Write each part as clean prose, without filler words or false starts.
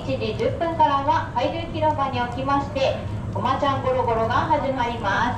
時10分からは海流広場におきましてごまちゃんゴロゴロが始まります。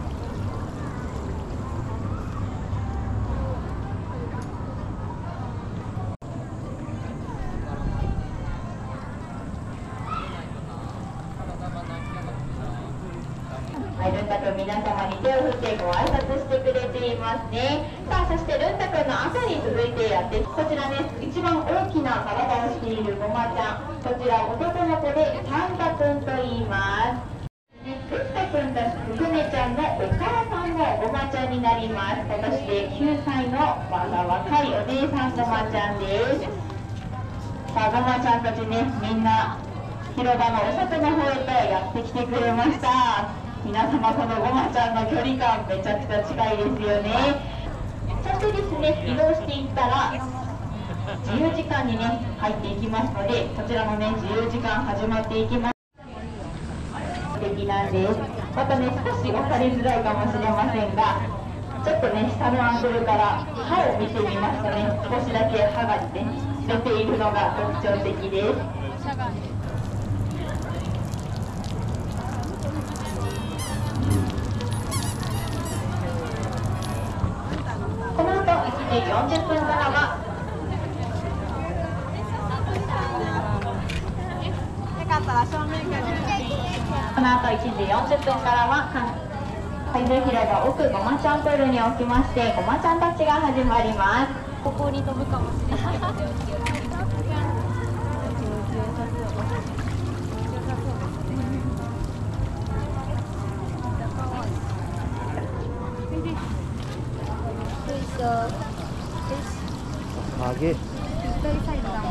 ルンタ君、皆様に手を振ってご挨拶してくれていますね。さあ、そしてルンタ君の後に続いてやってこちらね、一番大きな体をしているごまちゃん、こちら男の子でサンタ君と言います。ルンタ君とふねちゃんのお母さんもごまちゃんになります。今年で9歳のまだ若いお姉さんごまちゃんです。さあ、ごまちゃんたちね、みんな広場のお外の方へとやってきてくれました。皆様、このごまちゃんの距離感めちゃくちゃ近いですよね。そしてですね、移動していったら自由時間にね入っていきますので、こちらのね自由時間始まっていきます。素敵なんです。またね、少し分かりづらいかもしれませんが、ちょっとね下のアングルから歯を見てみますとね、少しだけ歯がね出ているのが特徴的です。この後1時40分からは海流広場奥ごまちゃんプールにおきましてごまちゃんたちが始まります。ここに飛ぶかもしれない。 上げ。